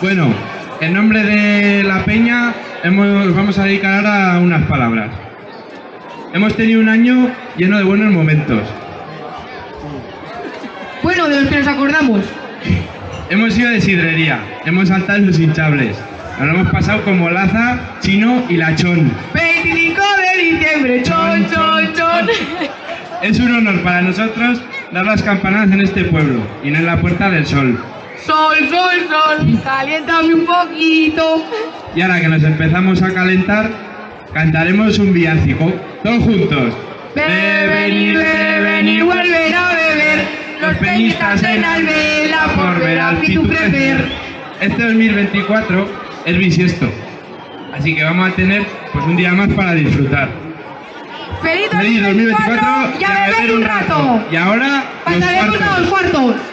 Bueno, en nombre de la peña vamos a dedicar ahora unas palabras. Hemos tenido un año lleno de buenos momentos. Bueno, de los que nos acordamos. Hemos ido de sidrería, hemos saltado en los hinchables. Nos lo hemos pasado como Laza, Chino y Lachón. 25 de diciembre, chon, chon, chon. Es un honor para nosotros dar las campanadas en este pueblo y no en la Puerta del Sol. Sol, sol, sol, caliéntame un poquito. Y ahora que nos empezamos a calentar, cantaremos un villancico, todos juntos. Beben y vuelven a beber, los peñistas en Albela por ver al Pitu crecer. Este 2024 es bisiesto, así que vamos a tener pues un día más para disfrutar. ¡Feliz 2024 y a beber un rato! Y ahora pasaremos a los cuartos.